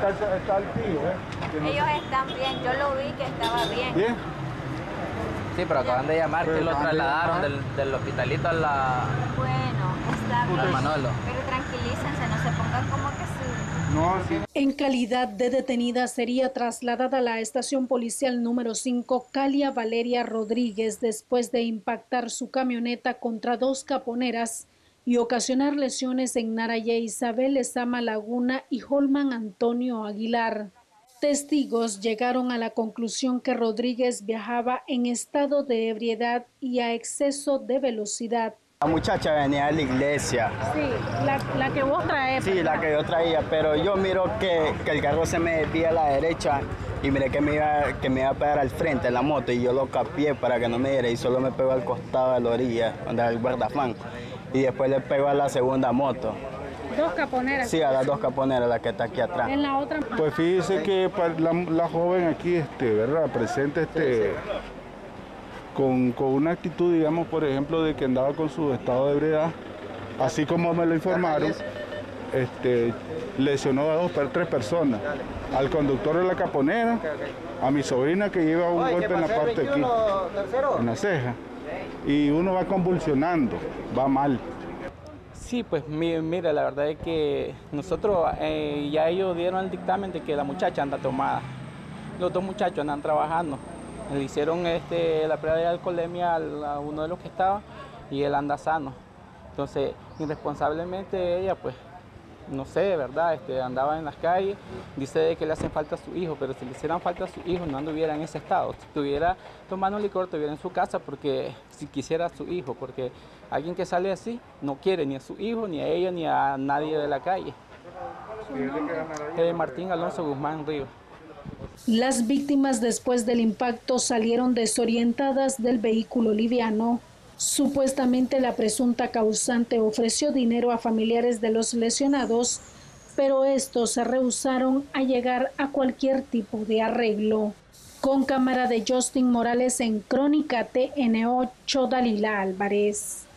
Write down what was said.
está el tío, Ellos están bien, yo lo vi que estaba bien. ¿Bien? Sí, pero acaban de llamar que lo trasladaron del hospitalito a la... Bueno, está bien. Al Manolo. Pero tranquilícense, no se pongan como que sí. No, sí. En calidad de detenida sería trasladada a la estación policial número 5 Calia Valeria Rodríguez después de impactar su camioneta contra dos caponeras y ocasionar lesiones en Naraya Isabel Ezama Laguna y Holman Antonio Aguilar. Testigos llegaron a la conclusión que Rodríguez viajaba en estado de ebriedad y a exceso de velocidad. La muchacha venía a la iglesia. Sí, la que vos traes. Sí, la que yo traía, pero yo miro que el carro se me desvía a la derecha y miré que me iba a pegar al frente de la moto y yo lo capié para que no me diera y solo me pegó al costado de la orilla, donde era el guardafán. Y después le pegó a la segunda moto. Dos caponeras. Sí, a las dos caponeras, la que está aquí atrás. En la otra. Pues fíjese que la joven aquí, ¿verdad? Presente con una actitud, digamos, por ejemplo, de que andaba con su estado de ebriedad, así como me lo informaron, lesionó a tres personas, al conductor de la caponera, a mi sobrina que lleva un golpe en la parte de aquí, en la ceja, y uno va convulsionando, va mal. Sí, pues mira, la verdad es que nosotros, ya ellos dieron el dictamen de que la muchacha anda tomada. Los dos muchachos andan trabajando. Le hicieron la prueba de alcoholemia a uno de los que estaba y él anda sano. Entonces, irresponsablemente ella, pues, no sé, ¿verdad? Andaba en las calles, dice de que le hacen falta a su hijo, pero si le hicieran falta a su hijo no anduviera en ese estado. Si estuviera tomando licor, estuviera en su casa, porque si quisiera a su hijo, porque alguien que sale así no quiere ni a su hijo, ni a ella, ni a nadie de la calle. Martín Alonso Guzmán Ríos. Las víctimas después del impacto salieron desorientadas del vehículo liviano. Supuestamente la presunta causante ofreció dinero a familiares de los lesionados, pero estos se rehusaron a llegar a cualquier tipo de arreglo. Con cámara de Justin Morales en Crónica TN8, Dalila Álvarez.